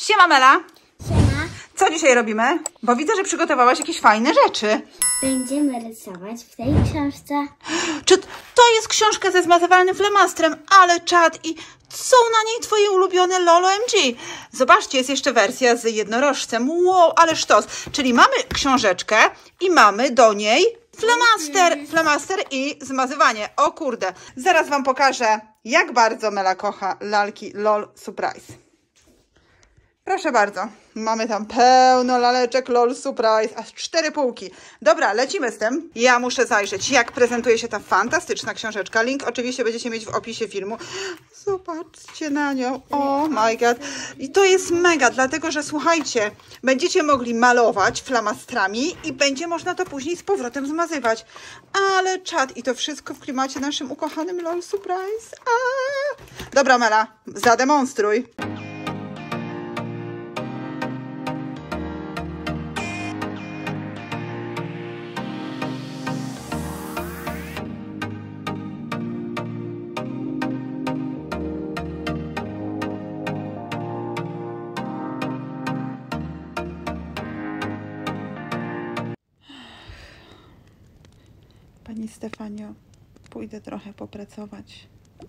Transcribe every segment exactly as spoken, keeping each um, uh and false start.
Siema Mela! Siema. Co dzisiaj robimy? Bo widzę, że przygotowałaś jakieś fajne rzeczy. Będziemy rysować w tej książce. Czy to jest książka ze zmazywalnym flamastrem? Ale czad i są na niej twoje ulubione Lolo M G. Zobaczcie, jest jeszcze wersja z jednorożcem. Wow, ale sztos. Czyli mamy książeczkę i mamy do niej flamaster, flamaster i zmazywanie. O kurde. Zaraz wam pokażę, jak bardzo Mela kocha lalki LOL Surprise. Proszę bardzo, mamy tam pełno laleczek LOL Surprise, aż cztery półki. Dobra, lecimy z tym. Ja muszę zajrzeć, jak prezentuje się ta fantastyczna książeczka. Link oczywiście będziecie mieć w opisie filmu. Zobaczcie na nią. Oh my god. I to jest mega, dlatego że słuchajcie, będziecie mogli malować flamastrami i będzie można to później z powrotem zmazywać. Ale czad i to wszystko w klimacie naszym ukochanym LOL Surprise. A! Dobra Mela, zademonstruj. Pani Stefanio, pójdę trochę popracować.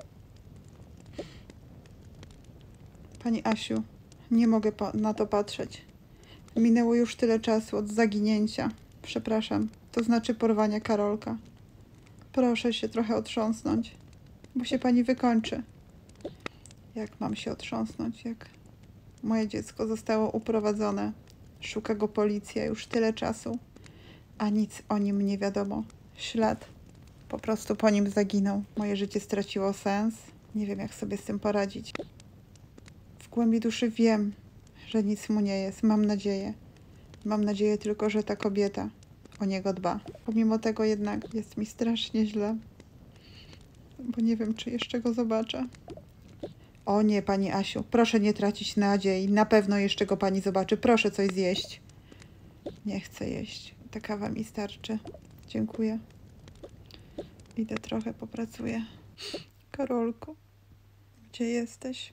Pani Asiu, nie mogę na to patrzeć. Minęło już tyle czasu od zaginięcia. Przepraszam, to znaczy porwania Karolka. Proszę się trochę otrząsnąć, bo się pani wykończy. Jak mam się otrząsnąć, jak moje dziecko zostało uprowadzone? Szuka go policja już tyle czasu, a nic o nim nie wiadomo. Ślad po prostu po nim zaginął. Moje życie straciło sens. Nie wiem, jak sobie z tym poradzić. W głębi duszy wiem, że nic mu nie jest. Mam nadzieję. Mam nadzieję tylko, że ta kobieta o niego dba. Pomimo tego jednak jest mi strasznie źle. Bo nie wiem, czy jeszcze go zobaczę. O nie, pani Asiu, proszę nie tracić nadziei. Na pewno jeszcze go pani zobaczy. Proszę coś zjeść. Nie chcę jeść. Ta kawa mi starczy. Dziękuję. Idę trochę popracuję. Karolku, gdzie jesteś?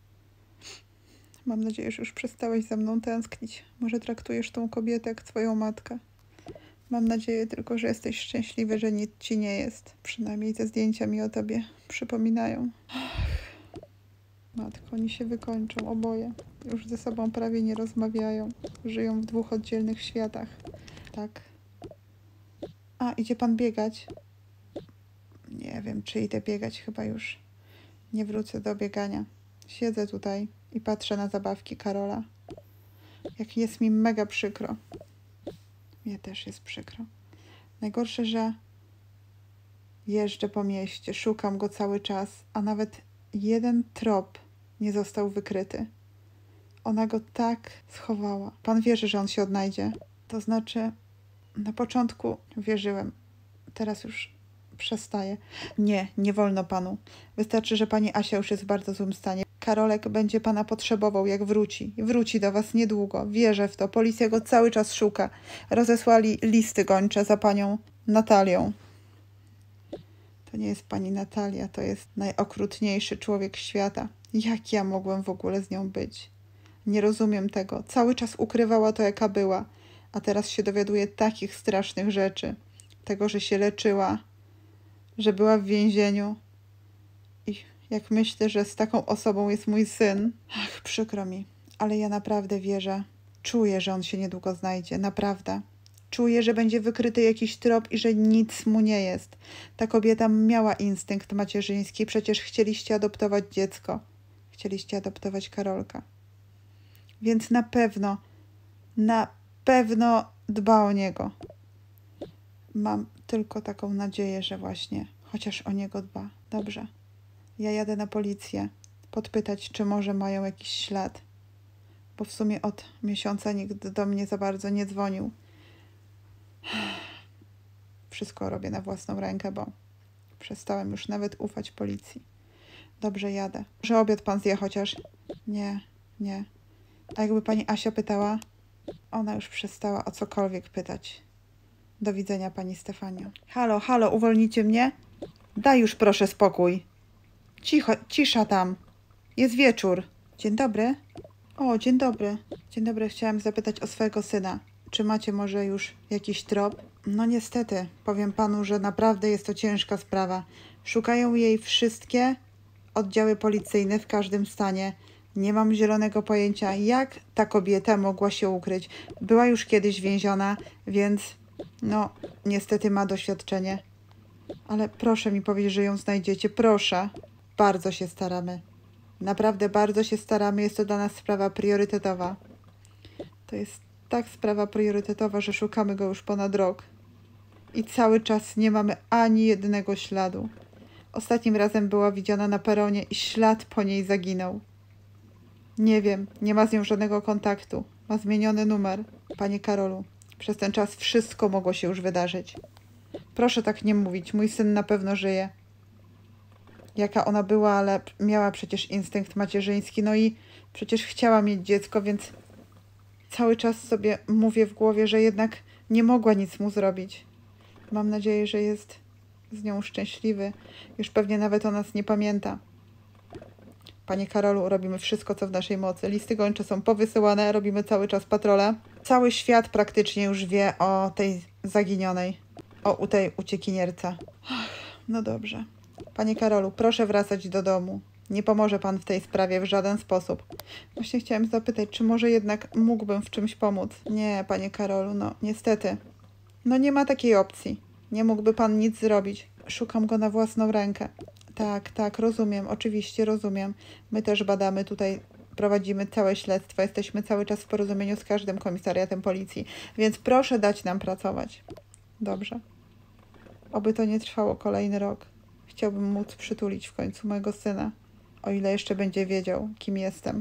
Mam nadzieję, że już przestałeś za mną tęsknić. Może traktujesz tą kobietę jak twoją matkę. Mam nadzieję tylko, że jesteś szczęśliwy, że nic ci nie jest. Przynajmniej te zdjęcia mi o tobie przypominają. Ach. Matko, oni się wykończą, oboje. Już ze sobą prawie nie rozmawiają. Żyją w dwóch oddzielnych światach. Tak. A, idzie pan biegać? Nie wiem, czy idę biegać. Chyba już nie wrócę do biegania. Siedzę tutaj i patrzę na zabawki Karola. Jak jest mi mega przykro. Mnie też jest przykro. Najgorsze, że jeżdżę po mieście, szukam go cały czas, a nawet jeden trop nie został wykryty. Ona go tak schowała. Pan wierzy, że on się odnajdzie? To znaczy... Na początku wierzyłem. Teraz już przestaję. Nie, nie wolno panu. Wystarczy, że pani Asia już jest w bardzo złym stanie. Karolek będzie pana potrzebował, jak wróci. Wróci do was niedługo. Wierzę w to. Policja go cały czas szuka. Rozesłali listy gończe za panią Natalią. To nie jest pani Natalia. To jest najokrutniejszy człowiek świata. Jak ja mogłem w ogóle z nią być? Nie rozumiem tego. Cały czas ukrywała to, jaka była. A teraz się dowiaduje takich strasznych rzeczy. Tego, że się leczyła, że była w więzieniu. I jak myślę, że z taką osobą jest mój syn. Ach, przykro mi. Ale ja naprawdę wierzę. Czuję, że on się niedługo znajdzie. Naprawdę. Czuję, że będzie wykryty jakiś trop i że nic mu nie jest. Ta kobieta miała instynkt macierzyński. Przecież chcieliście adoptować dziecko. Chcieliście adoptować Karolka. Więc na pewno, na pewno dba o niego. Mam tylko taką nadzieję, że właśnie chociaż o niego dba. Dobrze. Ja jadę na policję. Podpytać, czy może mają jakiś ślad. Bo w sumie od miesiąca nikt do mnie za bardzo nie dzwonił. Wszystko robię na własną rękę, bo przestałem już nawet ufać policji. Dobrze, jadę. Może obiad pan zje chociaż? Nie, nie. A jakby pani Asia pytała? Ona już przestała o cokolwiek pytać. Do widzenia, pani Stefanio. Halo, halo, uwolnicie mnie? Daj już proszę spokój. Cicho, cisza tam. Jest wieczór. Dzień dobry. O, dzień dobry. Dzień dobry, chciałam zapytać o swojego syna. Czy macie może już jakiś trop? No niestety, powiem panu, że naprawdę jest to ciężka sprawa. Szukają jej wszystkie oddziały policyjne w każdym stanie. Nie mam zielonego pojęcia, jak ta kobieta mogła się ukryć. Była już kiedyś więziona, więc no niestety ma doświadczenie. Ale proszę mi powiedzieć, że ją znajdziecie. Proszę. Bardzo się staramy. Naprawdę bardzo się staramy. Jest to dla nas sprawa priorytetowa. To jest tak sprawa priorytetowa, że szukamy go już ponad rok. I cały czas nie mamy ani jednego śladu. Ostatnim razem była widziana na peronie i ślad po niej zaginął. Nie wiem, nie ma z nią żadnego kontaktu. Ma zmieniony numer. Panie Karolu, przez ten czas wszystko mogło się już wydarzyć. Proszę tak nie mówić. Mój syn na pewno żyje. Jaka ona była, ale miała przecież instynkt macierzyński. No i przecież chciała mieć dziecko, więc cały czas sobie mówię w głowie, że jednak nie mogła nic mu zrobić. Mam nadzieję, że jest z nią szczęśliwy. Już pewnie nawet o nas nie pamięta. Panie Karolu, robimy wszystko, co w naszej mocy. Listy gończe są powysyłane, robimy cały czas patrole. Cały świat praktycznie już wie o tej zaginionej, o tej uciekinierce. Ach, no dobrze. Panie Karolu, proszę wracać do domu. Nie pomoże pan w tej sprawie w żaden sposób. Właśnie chciałem zapytać, czy może jednak mógłbym w czymś pomóc? Nie, panie Karolu, no niestety. No nie ma takiej opcji. Nie mógłby pan nic zrobić. Szukam go na własną rękę. Tak, tak, rozumiem, oczywiście rozumiem. My też badamy tutaj, prowadzimy całe śledztwo, jesteśmy cały czas w porozumieniu z każdym komisariatem policji, więc proszę dać nam pracować. Dobrze. Oby to nie trwało kolejny rok. Chciałbym móc przytulić w końcu mojego syna, o ile jeszcze będzie wiedział, kim jestem.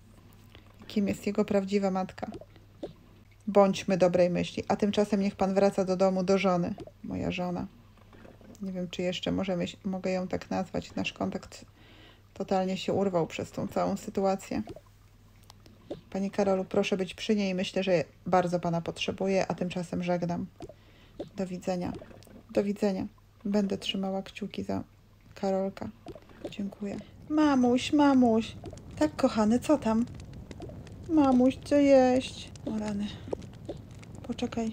Kim jest jego prawdziwa matka. Bądźmy dobrej myśli, a tymczasem niech pan wraca do domu, do żony. Moja żona. Nie wiem, czy jeszcze możemy, mogę ją tak nazwać. Nasz kontakt totalnie się urwał przez tą całą sytuację. Panie Karolu, proszę być przy niej. Myślę, że bardzo pana potrzebuję, a tymczasem żegnam. Do widzenia. Do widzenia. Będę trzymała kciuki za Karolka. Dziękuję. Mamuś, mamuś. Tak, kochany, co tam? Mamuś, co jeść? O rany. Poczekaj.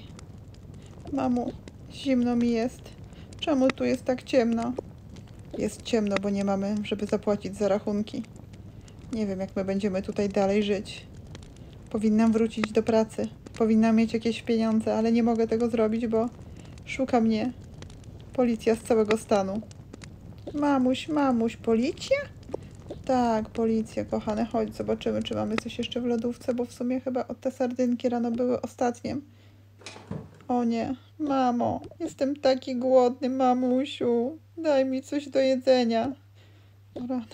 Mamu, zimno mi jest. Czemu tu jest tak ciemno? Jest ciemno, bo nie mamy, żeby zapłacić za rachunki. Nie wiem, jak my będziemy tutaj dalej żyć. Powinnam wrócić do pracy. Powinnam mieć jakieś pieniądze, ale nie mogę tego zrobić, bo szuka mnie policja z całego stanu. Mamuś, mamuś, policja? Tak, policja, kochane. Chodź, zobaczymy, czy mamy coś jeszcze w lodówce, bo w sumie chyba od te sardynki rano były ostatnie. O nie, mamo, jestem taki głodny, mamusiu. Daj mi coś do jedzenia. O rany.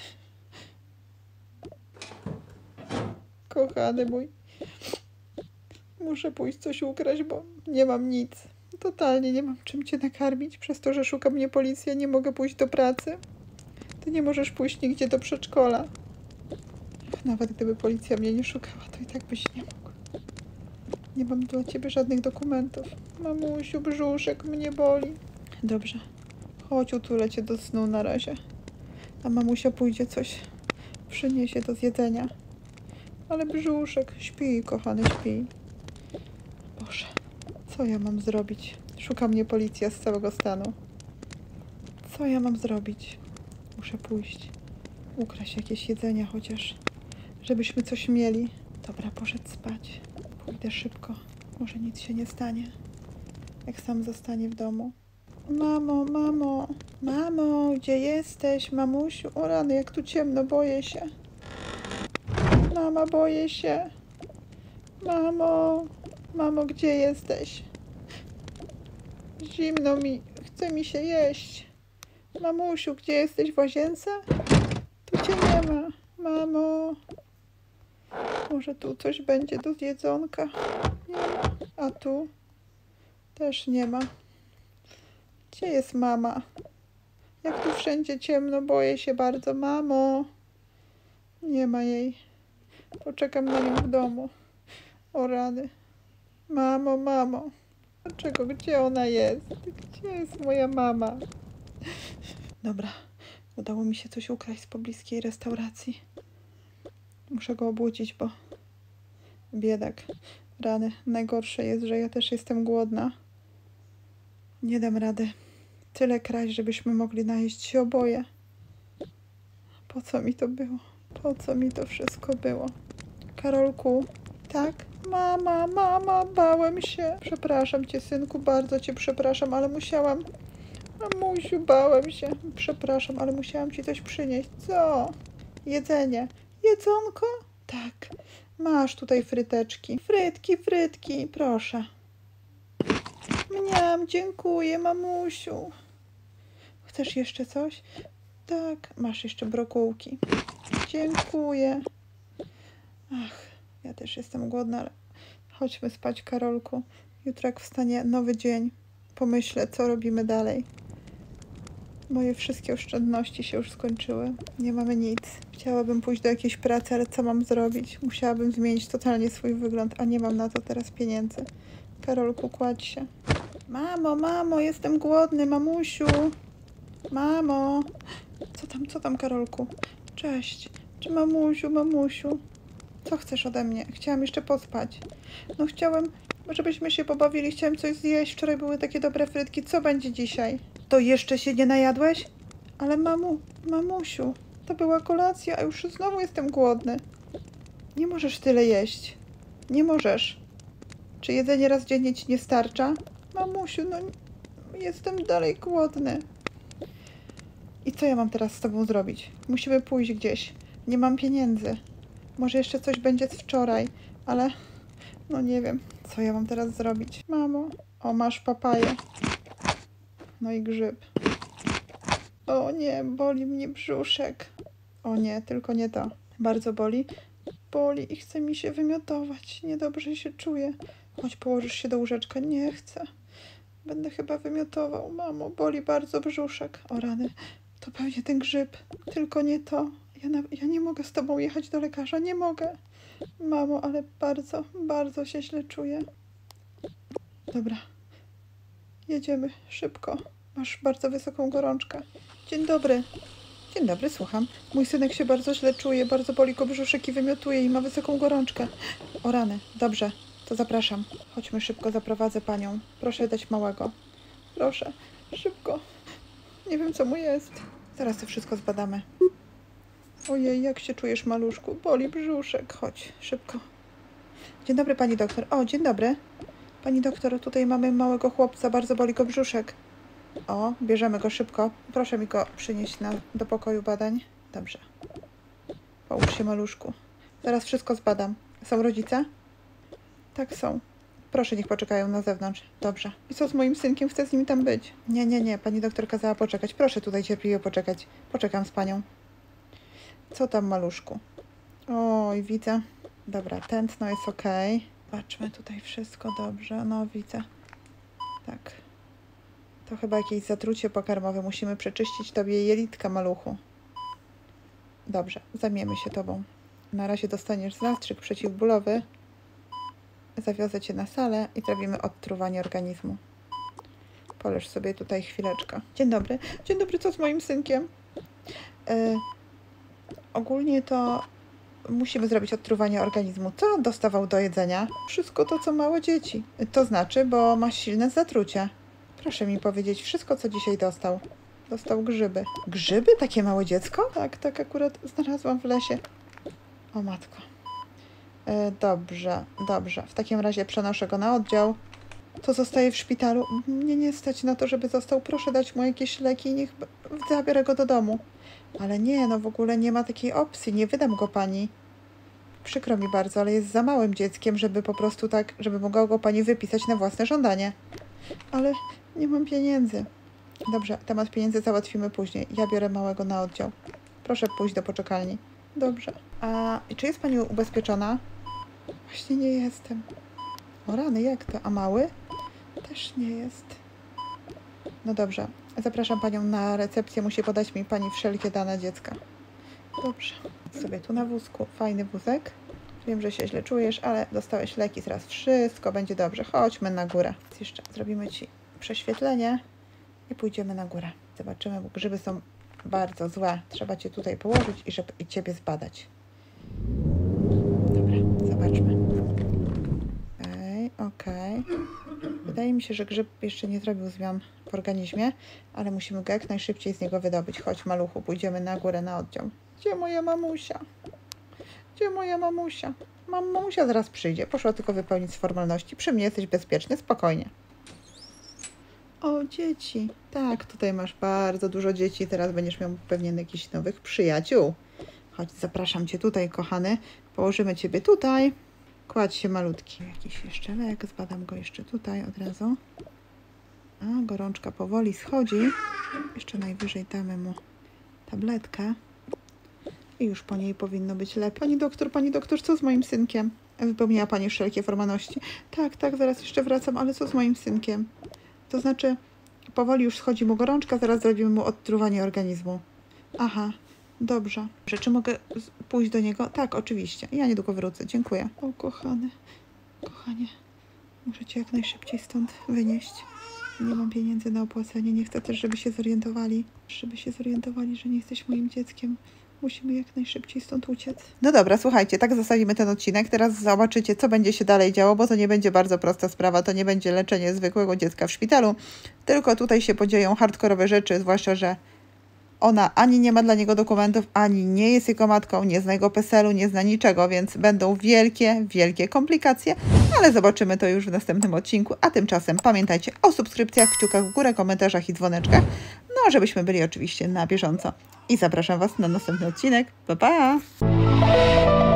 Kochany mój. Muszę pójść coś ukraść, bo nie mam nic. Totalnie nie mam czym cię nakarmić. Przez to, że szuka mnie policja, nie mogę pójść do pracy. Ty nie możesz pójść nigdzie do przedszkola. Nawet gdyby policja mnie nie szukała, to i tak byś nie mógł. Nie mam dla ciebie żadnych dokumentów. Mamusiu, brzuszek mnie boli. Dobrze. Chodź, utulę cię do snu na razie. A mamusia pójdzie coś przyniesie do zjedzenia. Ale brzuszek, śpi, kochany, śpi. Boże, co ja mam zrobić? Szuka mnie policja z całego stanu. Co ja mam zrobić? Muszę pójść. Ukraść jakieś jedzenia chociaż, żebyśmy coś mieli. Dobra, poszedł spać. Pójdę szybko. Może nic się nie stanie. Jak sam zostanie w domu. Mamo, mamo, mamo, gdzie jesteś? Mamusiu, o rany, jak tu ciemno, boję się. Mama, boję się. Mamo, mamo, gdzie jesteś? Zimno mi, chce mi się jeść. Mamusiu, gdzie jesteś? W łazience? Tu cię nie ma. Mamo. Może tu coś będzie do zjedzonka? Nie ma. A tu? Też nie ma. Gdzie jest mama? Jak tu wszędzie ciemno, boję się bardzo. Mamo. Nie ma jej. Poczekam na nią w domu. O rany. Mamo, mamo. Dlaczego? Gdzie ona jest? Gdzie jest moja mama? Dobra. Udało mi się coś ukraść z pobliskiej restauracji. Muszę go obudzić, bo Biedak. Rany. Najgorsze jest, że ja też jestem głodna. Nie dam rady. Tyle kraść, żebyśmy mogli najeść się oboje. Po co mi to było? Po co mi to wszystko było? Karolku, tak? Mama, mama, bałem się. Przepraszam cię, synku, bardzo cię przepraszam, ale musiałam... Mamusiu, bałem się. Przepraszam, ale musiałam ci coś przynieść. Co? Jedzenie. Jedzonko? Tak. Masz tutaj fryteczki. Frytki, frytki, proszę. Mniam, dziękuję, mamusiu. Chcesz jeszcze coś? Tak, masz jeszcze brokułki. Dziękuję. Ach, ja też jestem głodna, ale chodźmy spać, Karolku. Jutro jak wstanie nowy dzień, pomyślę, co robimy dalej. Moje wszystkie oszczędności się już skończyły. Nie mamy nic. Chciałabym pójść do jakiejś pracy, ale co mam zrobić? Musiałabym zmienić totalnie swój wygląd, a nie mam na to teraz pieniędzy. Karolku, kładź się. Mamo, mamo, jestem głodny, mamusiu. Mamo. Co tam, co tam, Karolku? Cześć. Czy mamusiu, mamusiu? Co chcesz ode mnie? Chciałam jeszcze pospać. No chciałem, żebyśmy się pobawili. Chciałem coś zjeść. Wczoraj były takie dobre frytki. Co będzie dzisiaj? To jeszcze się nie najadłeś? Ale mamu, mamusiu, to była kolacja, a już znowu jestem głodny. Nie możesz tyle jeść. Nie możesz. Czy jedzenie raz dziennie ci nie starcza? Mamusiu, no jestem dalej głodny. I co ja mam teraz z tobą zrobić? Musimy pójść gdzieś. Nie mam pieniędzy. Może jeszcze coś będzie z wczoraj, ale no nie wiem, co ja mam teraz zrobić. Mamo, o, masz papaję. No i grzyb. O nie, boli mnie brzuszek. O nie, tylko nie to. Bardzo boli. Boli i chce mi się wymiotować. Niedobrze się czuję. Chodź, położysz się do łóżeczka. Nie chcę. Będę chyba wymiotował. Mamo, boli bardzo brzuszek. O rany, to pewnie ten grzyb. Tylko nie to. Ja, na, ja nie mogę z tobą jechać do lekarza. Nie mogę. Mamo, ale bardzo, bardzo się źle czuję. Dobra. Jedziemy szybko. Masz bardzo wysoką gorączkę. Dzień dobry. Dzień dobry, słucham. Mój synek się bardzo źle czuje, bardzo boli go brzuszek i wymiotuje i ma wysoką gorączkę. O rany, dobrze, to zapraszam. Chodźmy szybko, zaprowadzę panią. Proszę dać małego. Proszę, szybko. Nie wiem, co mu jest. Zaraz to wszystko zbadamy. Ojej, jak się czujesz, maluszku? Boli brzuszek. Chodź, szybko. Dzień dobry, pani doktor. O, dzień dobry. Pani doktor, tutaj mamy małego chłopca, bardzo boli go brzuszek. O, bierzemy go szybko. Proszę mi go przynieść na, do pokoju badań. Dobrze. Połóż się, maluszku. Zaraz wszystko zbadam. Są rodzice? Tak, są. Proszę, niech poczekają na zewnątrz. Dobrze. I co z moim synkiem? Chcę z nim tam być. Nie, nie, nie. Pani doktor kazała poczekać. Proszę tutaj cierpliwie poczekać. Poczekam z panią. Co tam, maluszku? Oj, widzę. Dobra, tętno jest ok. Patrzmy tutaj wszystko dobrze. No, widzę. Tak. To chyba jakieś zatrucie pokarmowe. Musimy przeczyścić tobie jelitka, maluchu. Dobrze, zajmiemy się tobą. Na razie dostaniesz zastrzyk przeciwbólowy. Zawiozę cię na salę i zrobimy odtruwanie organizmu. Poleż sobie tutaj chwileczkę. Dzień dobry. Dzień dobry, co z moim synkiem? Yy, ogólnie to musimy zrobić odtruwanie organizmu. Co on dostawał do jedzenia? Wszystko to, co małe dzieci. To znaczy, bo ma silne zatrucie. Proszę mi powiedzieć wszystko, co dzisiaj dostał. Dostał grzyby. Grzyby? Takie małe dziecko? Tak, tak akurat znalazłam w lesie. O matko. E, dobrze, dobrze. W takim razie przenoszę go na oddział. To zostaje w szpitalu. Mnie nie stać na to, żeby został. Proszę dać mu jakieś leki i niech zabiorę go do domu. Ale nie, no w ogóle nie ma takiej opcji. Nie wydam go pani. Przykro mi bardzo, ale jest za małym dzieckiem, żeby po prostu tak, żeby mogła go pani wypisać na własne żądanie. Ale nie mam pieniędzy. Dobrze, temat pieniędzy załatwimy później. Ja biorę małego na oddział. Proszę pójść do poczekalni. Dobrze. A czy jest pani ubezpieczona? Właśnie nie jestem. O rany, jak to? A mały? Też nie jest. No dobrze. Zapraszam panią na recepcję. Musi podać mi pani wszelkie dane dziecka. Dobrze. Sobie tu na wózku. Fajny wózek. Wiem, że się źle czujesz, ale dostałeś leki, zaraz wszystko będzie dobrze. Chodźmy na górę. Jeszcze zrobimy ci prześwietlenie i pójdziemy na górę. Zobaczymy, bo grzyby są bardzo złe. Trzeba cię tutaj położyć i, żeby, i ciebie zbadać. Dobra, zobaczmy. Okej. Okay. Wydaje mi się, że grzyb jeszcze nie zrobił zmian w organizmie, ale musimy go jak najszybciej z niego wydobyć. Chodź, maluchu, pójdziemy na górę, na oddział. Gdzie moja mamusia? Gdzie moja mamusia? Mam, mamusia zaraz przyjdzie. Poszła tylko wypełnić formalności. Przy mnie jesteś bezpieczny, spokojnie. O, dzieci. Tak, tutaj masz bardzo dużo dzieci. Teraz będziesz miał pewnie jakichś nowych przyjaciół. Chodź, zapraszam cię tutaj, kochany. Położymy ciebie tutaj. Kładź się malutki. Jakiś jeszcze lek. Zbadam go jeszcze tutaj od razu. A, gorączka powoli schodzi. Jeszcze najwyżej damy mu tabletkę. I już po niej powinno być lepiej. Pani doktor, pani doktor, co z moim synkiem? Wypełniła pani wszelkie formalności. Tak, tak, zaraz jeszcze wracam, ale co z moim synkiem? To znaczy, powoli już schodzi mu gorączka, zaraz zrobimy mu odtruwanie organizmu. Aha, dobrze. Czy mogę pójść do niego? Tak, oczywiście. Ja niedługo wrócę. Dziękuję. O, kochany, kochanie, muszę cię jak najszybciej stąd wynieść. Nie mam pieniędzy na opłacenie. Nie chcę też, żeby się zorientowali, żeby się zorientowali, że nie jesteś moim dzieckiem. Musimy jak najszybciej stąd uciec. No dobra, słuchajcie, tak zostawimy ten odcinek. Teraz zobaczycie, co będzie się dalej działo, bo to nie będzie bardzo prosta sprawa. To nie będzie leczenie zwykłego dziecka w szpitalu, tylko tutaj się podzieją hardkorowe rzeczy, zwłaszcza, że ona ani nie ma dla niego dokumentów, ani nie jest jego matką, nie zna jego PESEL-u, nie zna niczego, więc będą wielkie, wielkie komplikacje, ale zobaczymy to już w następnym odcinku. A tymczasem pamiętajcie o subskrypcjach, kciukach w górę, komentarzach i dzwoneczkach, no żebyśmy byli oczywiście na bieżąco. I zapraszam Was na następny odcinek. Pa, pa!